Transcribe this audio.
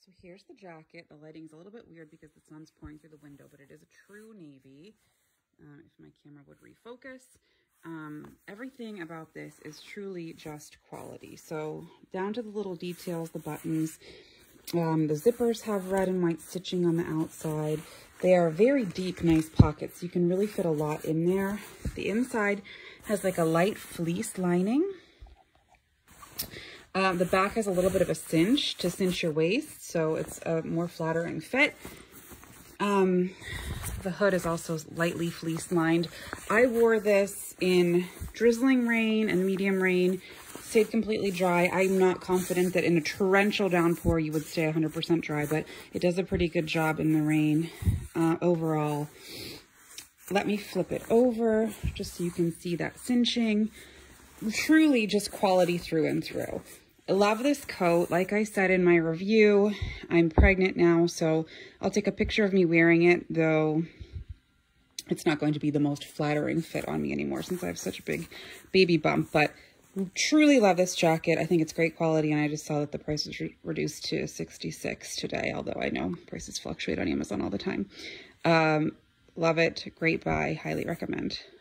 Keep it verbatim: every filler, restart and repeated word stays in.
So here's the jacket. The lighting's a little bit weird because the sun's pouring through the window, but it is a true navy. Um, if my camera would refocus. Um, everything about this is truly just quality. So down to the little details, the buttons, um, the zippers have red and white stitching on the outside. They are very deep, nice pockets. You can really fit a lot in there. The inside has like a light fleece lining. Um, the back has a little bit of a cinch to cinch your waist, so it's a more flattering fit. Um, the hood is also lightly fleece lined. I wore this in drizzling rain and medium rain, stayed completely dry. I'm not confident that in a torrential downpour you would stay one hundred percent dry, but it does a pretty good job in the rain uh, overall. Let me flip it over just so you can see that cinching. Truly just quality through and through. I love this coat. Like I said in my review, I'm pregnant now, so I'll take a picture of me wearing it, though it's not going to be the most flattering fit on me anymore since I have such a big baby bump. But truly love this jacket. I think it's great quality, and I just saw that the price was re reduced to sixty-six today, although I know prices fluctuate on Amazon all the time. Um, love it. Great buy. Highly recommend.